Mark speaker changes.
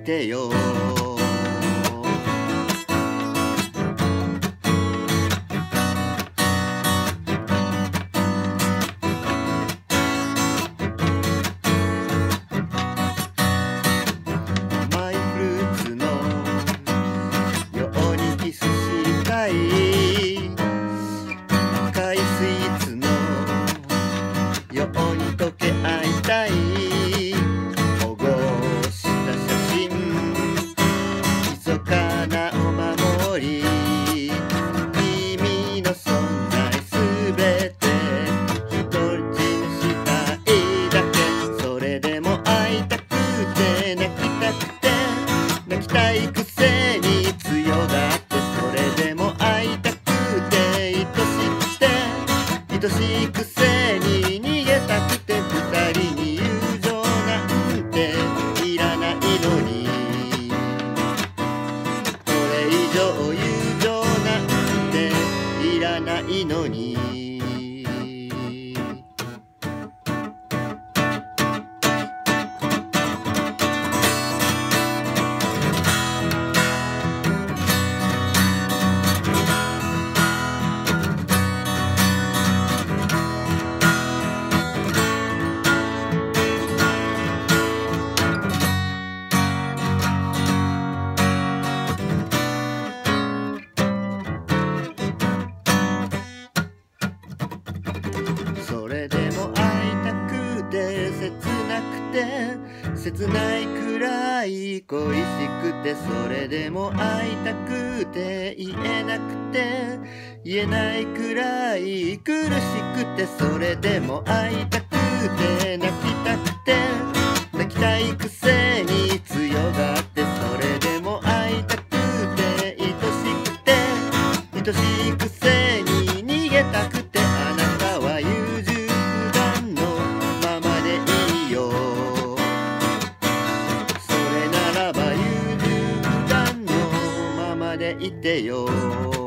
Speaker 1: てよ。マイフルーツのようにキスしたい、赤いスイーツのように溶け合いたい、保護した写真、密かなお守り、君の存在すべて独り占めしたいだけ。それでも会いたくて泣きたくて泣きたいくせに強がって、それでも会いたくて愛しくて愛しいくせに逃げたくて、二人に友情なんていらないのに、これ以上友情なんていらないのに。それでも会いたくて切なくて切ないくらい恋しくて、それでも会いたくて言えなくて言えないくらい苦しくて、それでも会いたくて泣きたくて泣きたいくせに強がって、それでも会いたくて愛しくて愛しいくせに逃げたくて、あなたは優柔不断のままでいいよ。それならば優柔不断のままでいてよ。